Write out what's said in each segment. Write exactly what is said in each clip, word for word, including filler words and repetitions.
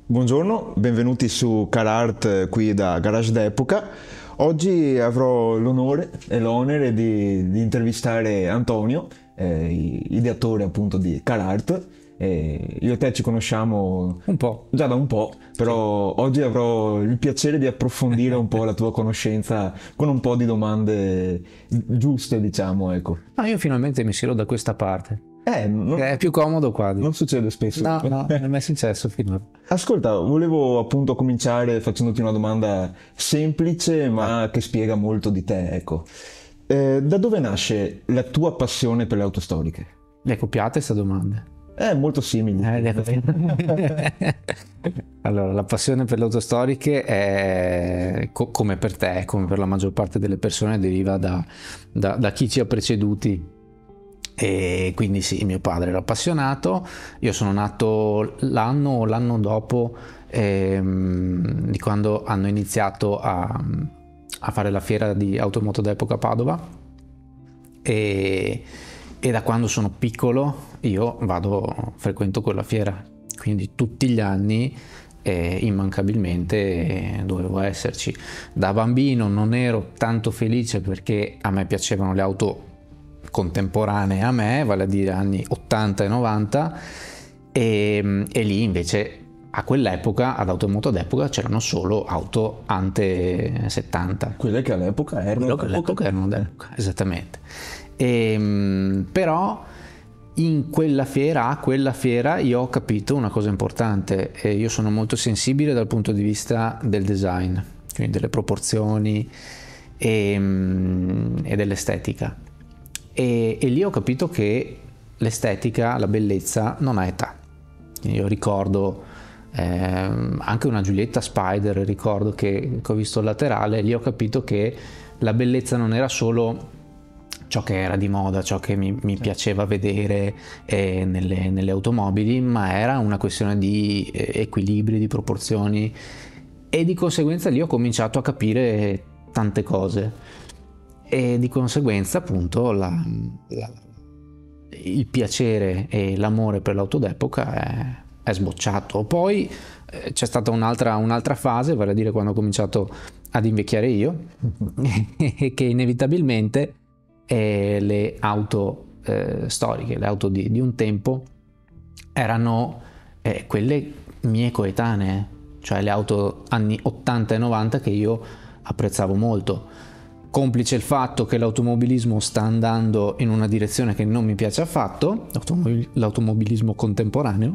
Buongiorno, benvenuti su CarArt qui da Garage d'Epoca. Oggi avrò l'onore e l'onere di, di intervistare Antonio, eh, ideatore appunto di CarArt. Eh, io e te ci conosciamo Un po'. già da un po', però sì. Oggi avrò il piacere di approfondire un po' la tua conoscenza con un po' di domande giuste, diciamo, ecco. Ah, io finalmente mi siedo da questa parte. Eh, non, È più comodo qua. non succede spesso. No, no, non è mai successo finora. Ascolta, volevo appunto cominciare facendoti una domanda semplice ma che spiega molto di te, ecco. Eh, da dove nasce la tua passione per le auto storiche? Le copiate queste domande? È molto simile. Eh, le copiate. Allora, la passione per le auto storiche è, co come per te, come per la maggior parte delle persone, deriva da, da, da chi ci ha preceduti. E quindi sì, mio padre era appassionato. Io sono nato l'anno o l'anno dopo ehm, di quando hanno iniziato a, a fare la fiera di Automoto d'Epoca a Padova, e, e da quando sono piccolo io vado, frequento quella fiera, quindi tutti gli anni eh, immancabilmente eh, dovevo esserci. Da bambino non ero tanto felice perché a me piacevano le auto contemporanee a me, vale a dire anni ottanta e novanta, e, e lì invece a quell'epoca, ad Automoto d'Epoca, c'erano solo auto ante settanta. Quelle che all'epoca erano Quello che all'epoca erano d'epoca, esattamente. E, però in quella fiera, a quella fiera, io ho capito una cosa importante. E io sono molto sensibile dal punto di vista del design, quindi delle proporzioni e, e dell'estetica. E, e lì ho capito che l'estetica, la bellezza non ha età. Io ricordo eh, anche una Giulietta Spider, ricordo che, che ho visto il laterale, lì ho capito che la bellezza non era solo ciò che era di moda, ciò che mi, mi piaceva vedere eh, nelle, nelle automobili, ma era una questione di eh, equilibri, di proporzioni, e di conseguenza lì ho cominciato a capire tante cose. E di conseguenza appunto la, la, il piacere e l'amore per l'auto d'epoca è, è sbocciato. Poi eh, c'è stata un'altra un'altra fase, vale a dire quando ho cominciato ad invecchiare io, e che inevitabilmente eh, le auto eh, storiche, le auto di, di un tempo, erano eh, quelle mie coetanee, cioè le auto anni ottanta e novanta che io apprezzavo molto. Complice il fatto che l'automobilismo sta andando in una direzione che non mi piace affatto, l'automobilismo contemporaneo,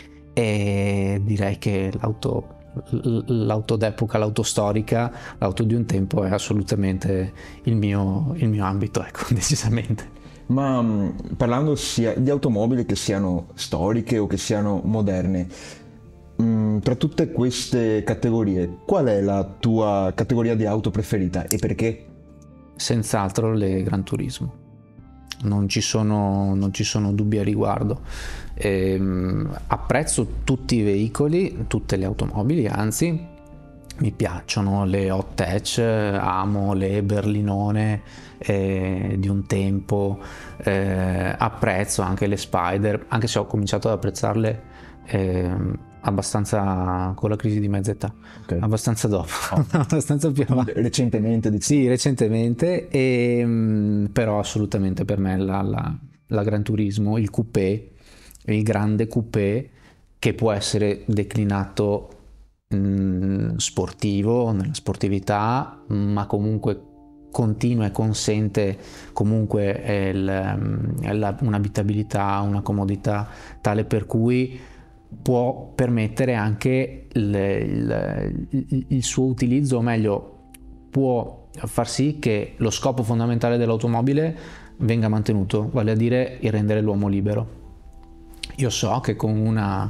e direi che l'auto l'auto d'epoca, l'auto storica, l'auto di un tempo è assolutamente il mio, il mio ambito, ecco, decisamente. Ma mh, parlando sia di automobili che siano storiche o che siano moderne, mh, tra tutte queste categorie, qual è la tua categoria di auto preferita e perché? Senz'altro le Gran Turismo, non ci sono, non ci sono dubbi a riguardo. Ehm, apprezzo tutti i veicoli, tutte le automobili, anzi mi piacciono le hot hatch, amo le berlinone eh, di un tempo, eh, apprezzo anche le Spider, anche se ho cominciato ad apprezzarle eh, abbastanza con la crisi di mezza età, okay. Abbastanza dopo, oh. Abbastanza più avanti. Recentemente, diciamo. Sì, recentemente, e, però assolutamente per me la, la, la Gran Turismo, il coupé, il grande coupé, che può essere declinato mh, sportivo, nella sportività, ma comunque continua e consente comunque un'abitabilità, una comodità tale per cui può permettere anche il, il, il suo utilizzo, o meglio può far sì che lo scopo fondamentale dell'automobile venga mantenuto, vale a dire il rendere l'uomo libero. Io so che con una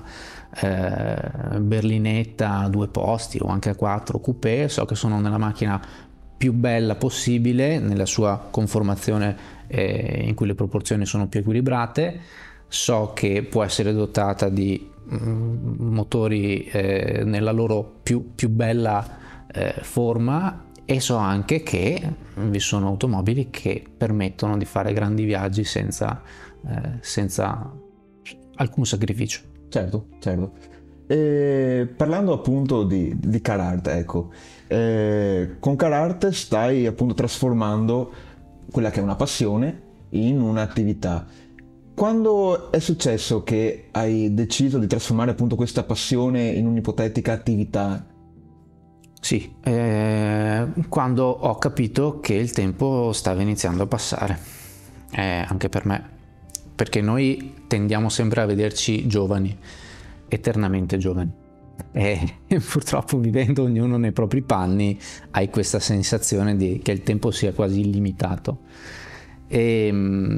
eh, berlinetta a due posti o anche a quattro coupé, so che sono nella macchina più bella possibile, nella sua conformazione eh, in cui le proporzioni sono più equilibrate, so che può essere dotata di mm, motori eh, nella loro più, più bella eh, forma, e so anche che vi sono automobili che permettono di fare grandi viaggi senza, eh, senza alcun sacrificio. Certo, certo. E parlando appunto di, di CarArt, ecco, eh, con CarArt stai appunto trasformando quella che è una passione in un'attività. Quando è successo che hai deciso di trasformare appunto questa passione in un'ipotetica attività? Sì, eh, quando ho capito che il tempo stava iniziando a passare, eh, anche per me, perché noi tendiamo sempre a vederci giovani, eternamente giovani, e purtroppo vivendo ognuno nei propri panni hai questa sensazione di che il tempo sia quasi illimitato. E,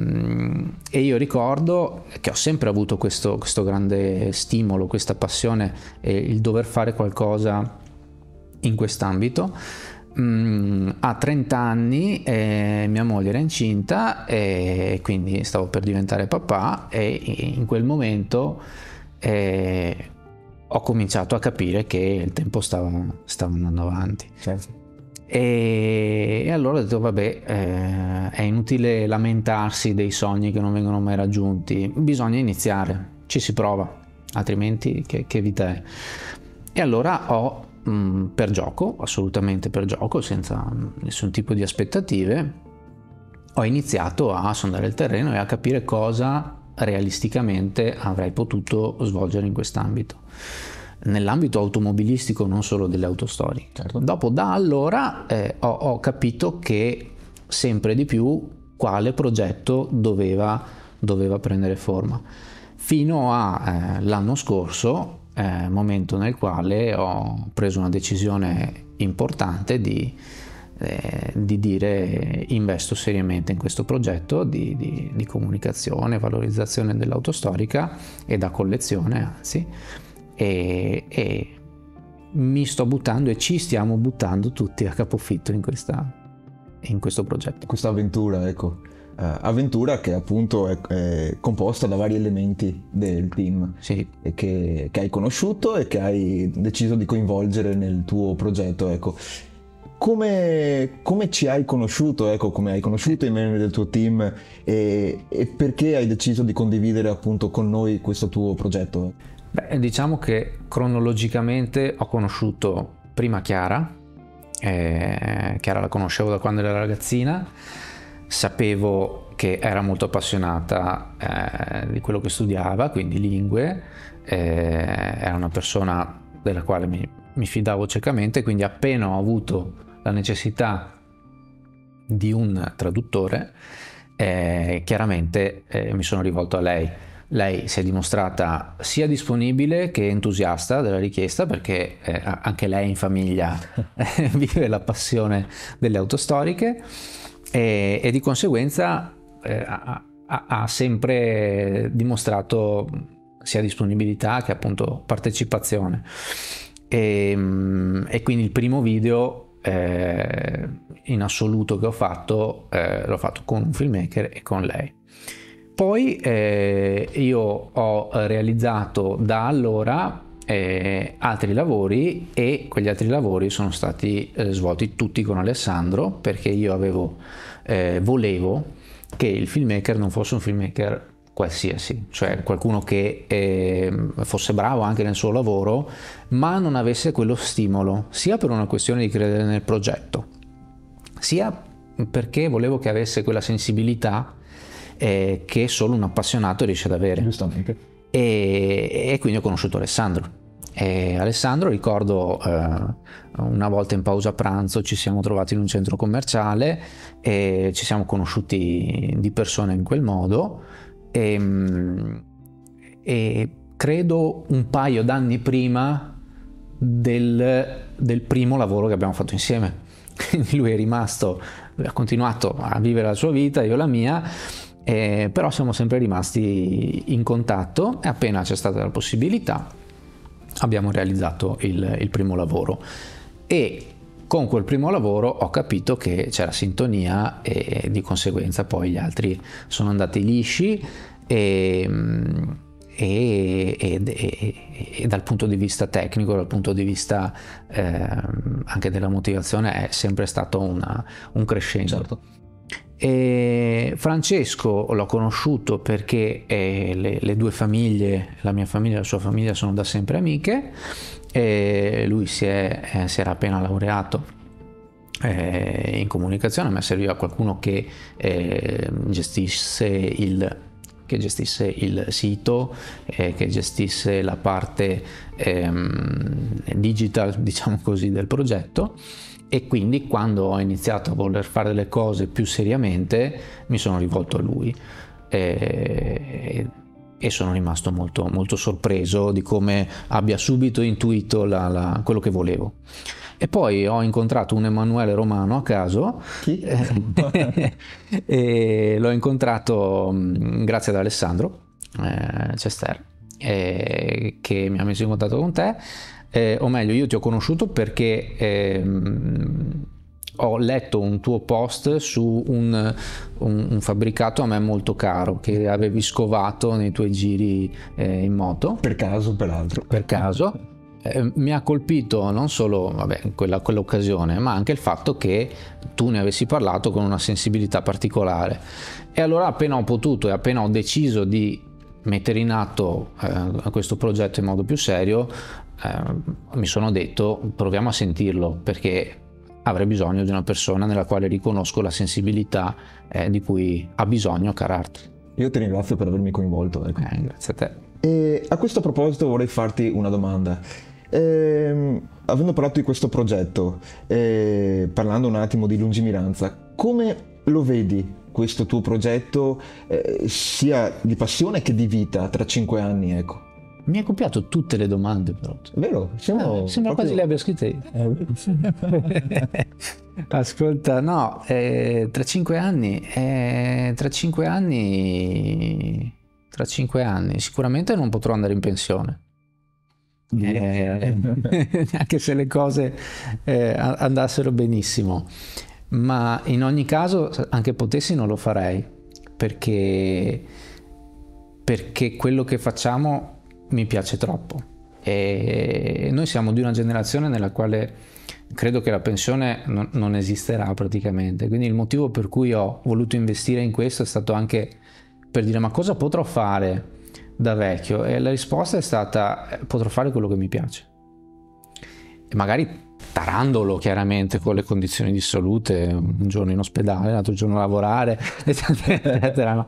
e io ricordo che ho sempre avuto questo, questo grande stimolo, questa passione, e il dover fare qualcosa in quest'ambito. Mm, a trenta anni eh, mia moglie era incinta e quindi stavo per diventare papà, e in quel momento eh, ho cominciato a capire che il tempo stava, stava andando avanti. Certo. E, e allora ho detto vabbè, eh, è inutile lamentarsi dei sogni che non vengono mai raggiunti, bisogna iniziare, ci si prova, altrimenti che, che vita è? E allora ho, mh, per gioco, assolutamente per gioco, senza nessun tipo di aspettative, ho iniziato a sondare il terreno e a capire cosa realisticamente avrei potuto svolgere in quest'ambito, nell'ambito automobilistico, non solo delle autostorie. Certo. Dopo, da allora eh, ho, ho capito che sempre di più quale progetto doveva, doveva prendere forma, fino all'anno eh, scorso, eh, momento nel quale ho preso una decisione importante di, eh, di dire investo seriamente in questo progetto di, di, di comunicazione, valorizzazione dell'autostorica e da collezione, anzi. E, e mi sto buttando e ci stiamo buttando tutti a capofitto in, questa, in questo progetto. Questa avventura, ecco, uh, avventura che appunto è, è composta da vari elementi del team, sì. E che, che hai conosciuto e che hai deciso di coinvolgere nel tuo progetto, ecco. Come, come ci hai conosciuto, ecco, come hai conosciuto i membri del tuo team e, e perché hai deciso di condividere appunto con noi questo tuo progetto? Beh, diciamo che cronologicamente ho conosciuto prima Chiara, eh, Chiara la conoscevo da quando era ragazzina, sapevo che era molto appassionata eh, di quello che studiava, quindi lingue, eh, era una persona della quale mi, mi fidavo ciecamente, quindi appena ho avuto la necessità di un traduttore, eh, chiaramente eh, mi sono rivolto a lei. Lei si è dimostrata sia disponibile che entusiasta della richiesta, perché eh, anche lei in famiglia vive la passione delle autostoriche e, e di conseguenza eh, ha, ha sempre dimostrato sia disponibilità che appunto partecipazione. E, e quindi il primo video eh, in assoluto che ho fatto eh, l'ho fatto con un filmmaker e con lei. Poi eh, io ho realizzato da allora eh, altri lavori, e quegli altri lavori sono stati eh, svolti tutti con Alessandro, perché io avevo, eh, volevo che il filmmaker non fosse un filmmaker qualsiasi, cioè qualcuno che eh, fosse bravo anche nel suo lavoro, ma non avesse quello stimolo, sia per una questione di credere nel progetto, sia perché volevo che avesse quella sensibilità Eh, che solo un appassionato riesce ad avere. Giustamente. E, e quindi ho conosciuto Alessandro. E Alessandro, ricordo eh, una volta in pausa pranzo ci siamo trovati in un centro commerciale e ci siamo conosciuti di persona in quel modo, e, e credo un paio d'anni prima del, del primo lavoro che abbiamo fatto insieme. Quindi lui è rimasto, ha continuato a vivere la sua vita, io la mia. Eh, però siamo sempre rimasti in contatto, e appena c'è stata la possibilità abbiamo realizzato il, il primo lavoro, e con quel primo lavoro ho capito che c'era sintonia, e di conseguenza poi gli altri sono andati lisci, e, e, e, e, e dal punto di vista tecnico, dal punto di vista eh, anche della motivazione, è sempre stato una, un crescendo. Certo. E Francesco l'ho conosciuto perché eh, le, le due famiglie, la mia famiglia e la sua famiglia, sono da sempre amiche, e lui si, è, eh, si era appena laureato eh, in comunicazione. A me serviva qualcuno che eh, gestisse il che gestisse il sito, eh, che gestisse la parte ehm, digital, diciamo così, del progetto. E quindi quando ho iniziato a voler fare le cose più seriamente mi sono rivolto a lui e, e sono rimasto molto, molto sorpreso di come abbia subito intuito la, la, quello che volevo. E poi ho incontrato un Emanuele Romano a caso. Chi? E l'ho incontrato grazie ad Alessandro eh, Cester, eh, che mi ha messo in contatto con te. Eh, o meglio, io ti ho conosciuto perché ehm, ho letto un tuo post su un, un, un fabbricato a me molto caro che avevi scovato nei tuoi giri eh, in moto. Per caso, peraltro. Per caso. Eh, mi ha colpito non solo vabbè, quella, quell'occasione, ma anche il fatto che tu ne avessi parlato con una sensibilità particolare. E allora appena ho potuto e appena ho deciso di mettere in atto eh, questo progetto in modo più serio, eh, mi sono detto proviamo a sentirlo, perché avrei bisogno di una persona nella quale riconosco la sensibilità eh, di cui ha bisogno CarArt. Io ti ringrazio per avermi coinvolto. Ecco. Eh, grazie a te. E a questo proposito vorrei farti una domanda. Eh, avendo parlato di questo progetto, eh, parlando un attimo di lungimiranza, come lo vedi questo tuo progetto, eh, sia di passione che di vita tra cinque anni, ecco? Mi hai copiato tutte le domande, però. Vero? Siamo ah, sembra proprio... quasi le abbia scritte io. Ascolta, no, eh, tra cinque anni, eh, tra cinque anni, tra cinque anni, sicuramente non potrò andare in pensione. Eh, anche se le cose eh, andassero benissimo, ma in ogni caso, anche potessi, non lo farei, perché, perché quello che facciamo mi piace troppo. E noi siamo di una generazione nella quale credo che la pensione non, non esisterà praticamente, quindi il motivo per cui ho voluto investire in questo è stato anche per dire ma cosa potrò fare da vecchio, e la risposta è stata potrò fare quello che mi piace, e magari tarandolo chiaramente con le condizioni di salute, un giorno in ospedale, l'altro giorno a lavorare eccetera, no?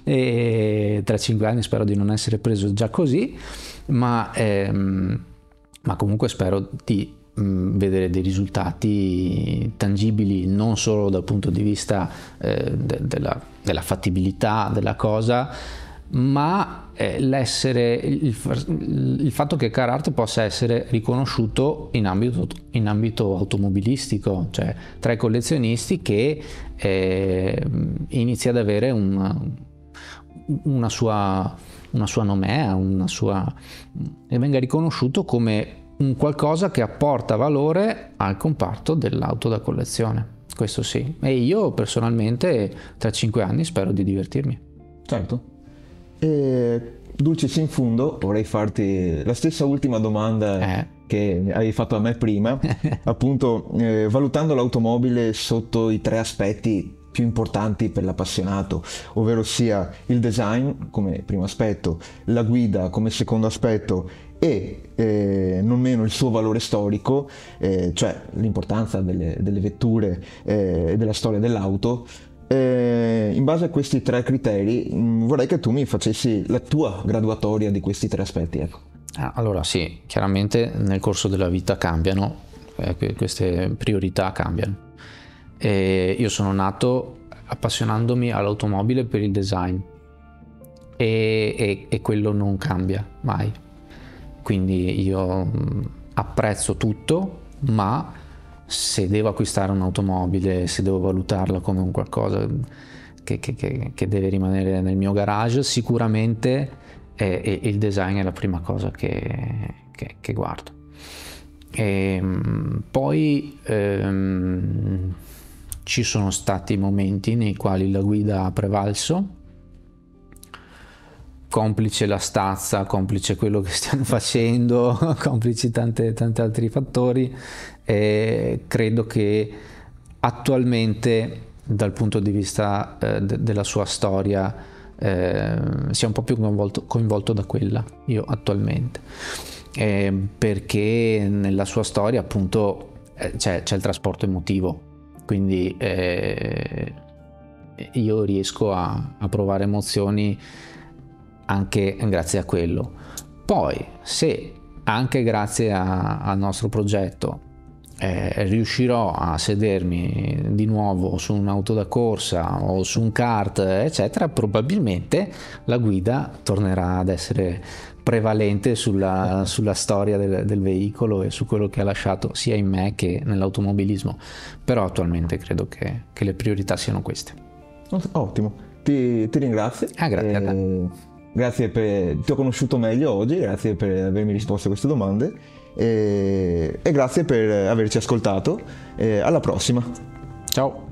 E tra cinque anni spero di non essere preso già così, ma, ehm, ma comunque spero di mh, vedere dei risultati tangibili, non solo dal punto di vista eh, de della, della fattibilità della cosa, ma eh, l'essere il, il fatto che CarArt possa essere riconosciuto in ambito, in ambito automobilistico, cioè tra i collezionisti, che eh, inizia ad avere una, una sua una sua nomea, una sua e venga riconosciuto come un qualcosa che apporta valore al comparto dell'auto da collezione. Questo sì, e io personalmente tra cinque anni spero di divertirmi. Certo. E, dulcis in fundo, vorrei farti la stessa ultima domanda eh. che hai fatto a me prima, appunto eh, valutando l'automobile sotto i tre aspetti più importanti per l'appassionato, ovvero sia il design come primo aspetto, la guida come secondo aspetto e eh, non meno il suo valore storico, eh, cioè l'importanza delle, delle vetture e eh, della storia dell'auto. Eh, in base a questi tre criteri mh, vorrei che tu mi facessi la tua graduatoria di questi tre aspetti, ecco. Allora sì, chiaramente nel corso della vita cambiano, eh, queste priorità cambiano. E io sono nato appassionandomi all'automobile per il design e, e, e quello non cambia mai, quindi io mh, apprezzo tutto, ma se devo acquistare un'automobile, se devo valutarla come un qualcosa che, che, che, che deve rimanere nel mio garage, sicuramente eh, il design è la prima cosa che, che, che guardo. E, poi ehm, ci sono stati momenti nei quali la guida ha prevalso, complice la stazza, complice quello che stiamo facendo, complici tante, tanti altri fattori. E credo che attualmente dal punto di vista eh, de- della sua storia eh, sia un po' più coinvolto, coinvolto da quella, io attualmente, eh, perché nella sua storia appunto eh, c'è, c'è il trasporto emotivo, quindi eh, io riesco a, a provare emozioni anche grazie a quello. Poi se anche grazie a, al nostro progetto eh, riuscirò a sedermi di nuovo su un'auto da corsa o su un kart eccetera, probabilmente la guida tornerà ad essere prevalente sulla, sulla storia del, del veicolo e su quello che ha lasciato sia in me che nell'automobilismo, però attualmente credo che, che le priorità siano queste. Ottimo, ti, ti ringrazio. Ah, grazie eh, a te. Grazie per, ti ho conosciuto meglio oggi, grazie per avermi risposto a queste domande e, e grazie per averci ascoltato. E alla prossima. Ciao.